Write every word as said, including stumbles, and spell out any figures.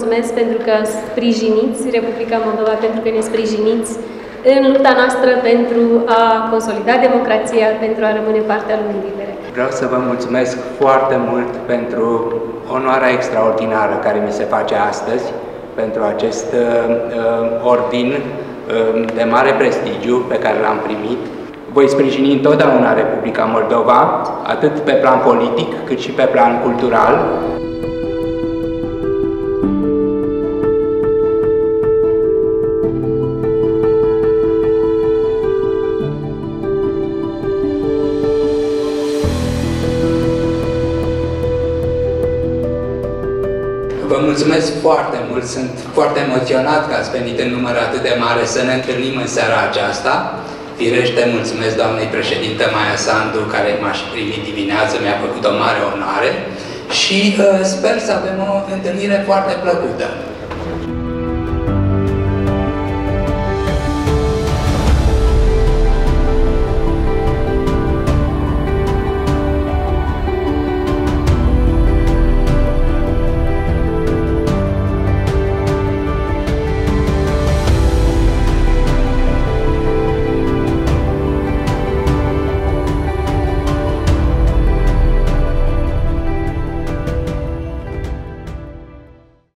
mulțumesc pentru că sprijiniți Republica Moldova, pentru că ne sprijiniți în lupta noastră pentru a consolida democrația, pentru a rămâne partea lumii libere. Vreau să vă mulțumesc foarte mult pentru onoarea extraordinară care mi se face astăzi, pentru acest uh, ordin uh, de mare prestigiu pe care l-am primit. Voi sprijini întotdeauna Republica Moldova, atât pe plan politic, cât și pe plan cultural. Vă mulțumesc foarte mult, sunt foarte emoționat că ați venit în număr atât de mare să ne întâlnim în seara aceasta. Firește, mulțumesc doamnei președintă Maia Sandu, care m-a și primit dimineață, mi-a făcut o mare onoare și uh, sper să avem o întâlnire foarte plăcută.